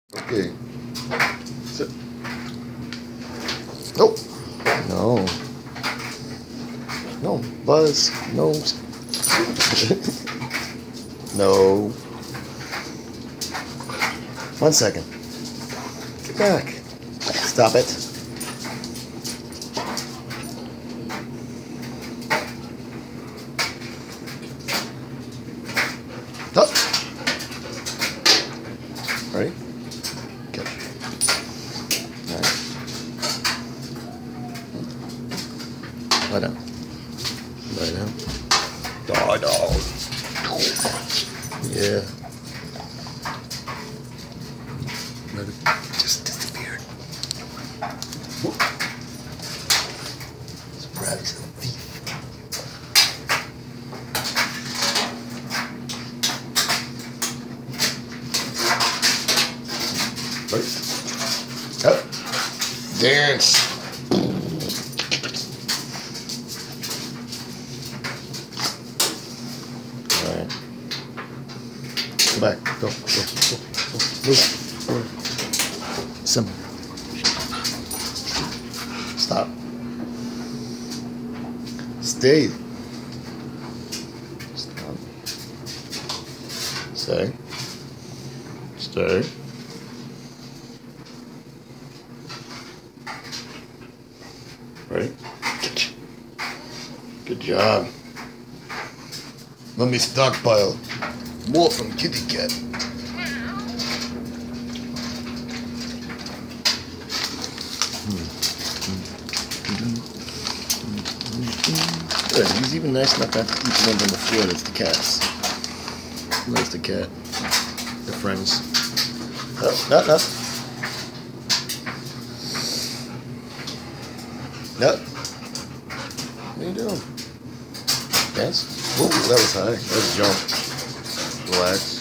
Okay. Sit. Nope. No. No. Buzz. No. No. 1 second. Get back. Stop it. Up. Ready? Go. All right. Lie down. Lie down. Dog, dog. Yeah. Let it just disappear. This rabbit's a thief. Right. Up. Dance. All right. Go back. Go. Move. Simple. Stop. Stay. Stop. Stay. Stay. Right? Good job. Let me stockpile more from Kitty Cat. Good. He's even nice enough not to eat the ones on the floor. That's the cats. Where's the cat? They're friends. No. No. What are you doing? Dance? Ooh, that was high. Let's jump. Relax.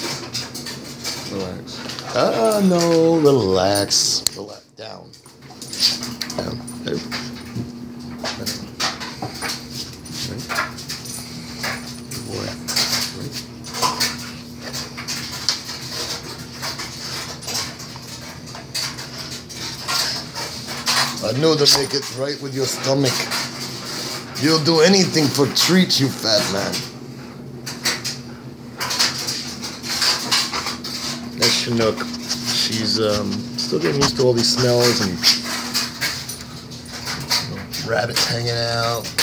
Relax. Ah, no. Relax. Relax. Down. Down. There. Good boy. I know to make it right with your stomach. You'll do anything for treats, you fat man. That's Chinook. She's still getting used to all these smells and rabbits hanging out.